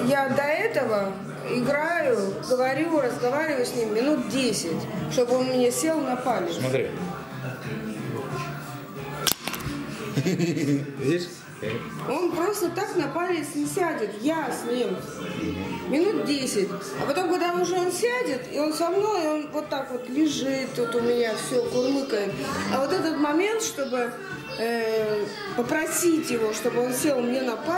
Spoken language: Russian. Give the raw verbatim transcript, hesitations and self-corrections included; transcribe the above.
я до этого играю, говорю, разговариваю с ним минут десять, чтобы он мне сел на палец. Смотри. Видишь? Он просто так на палец не сядет, я с ним. Минут десять. А потом, когда уже он сядет, и он со мной, он вот так вот лежит, тут у меня все курмыкает. А вот этот момент, чтобы э, попросить его, чтобы он сел мне на палец,